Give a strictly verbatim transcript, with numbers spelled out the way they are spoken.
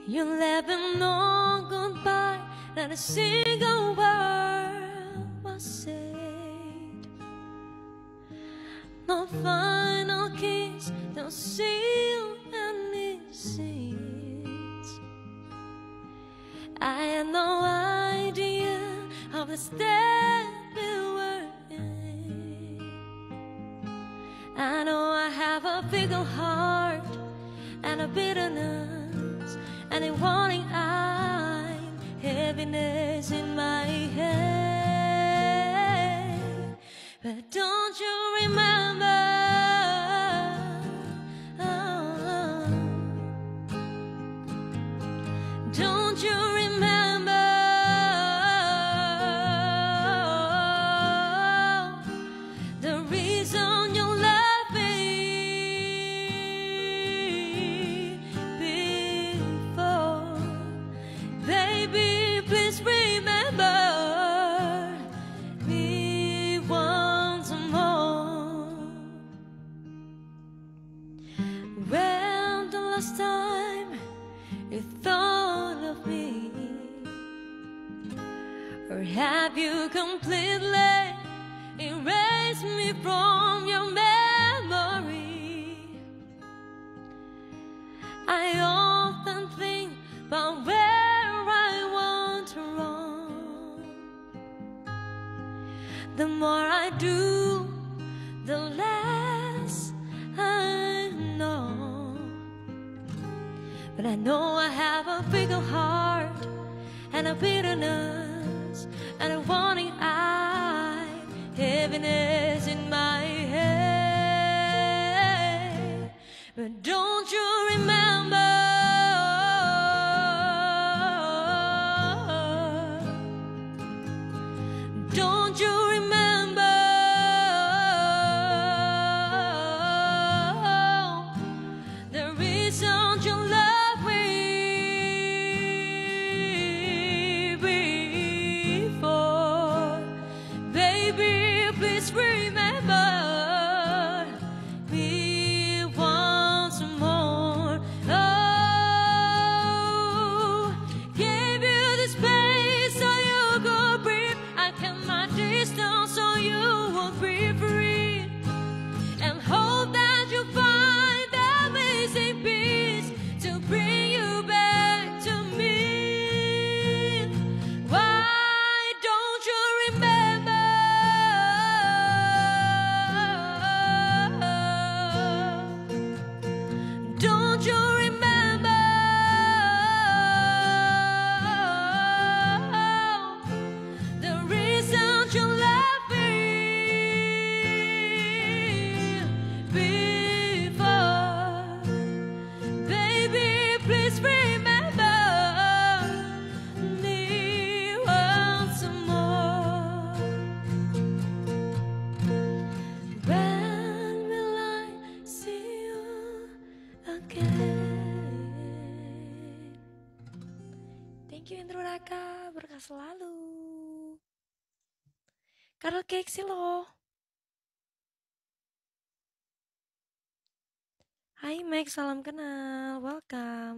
You never know goodbye, not a single word was said. No final kiss, no seal any seeds. I had no idea of the step we were in. I know I have a fickle heart and a bitterness and a warning eye, heaviness in my head. But don't you remember? Oh, don't you remember the reason you left me before? Baby, please remember me once more. When the last time you thought of me, or have you completely erased me from your memory? I often think about where I went wrong. The more I do, the less I know. But I know I have a fickle heart and a bitterness and a warning eye, heaviness in my head. But don't you remember? Don't you remember the reason you love me before? Baby, please remember me once more. Oh, gave you the space so you could breathe. I kept my distance so you would be free, and hope that you find that missing piece to bring you back to me. Why don't you remember? Don't you remember the reason you left me before? Baby, please remember me once more. When will I see you again? Thank you Indro Raka, berkah selalu. Karel Keksi loh. Hai Max, salam kenal, welcome.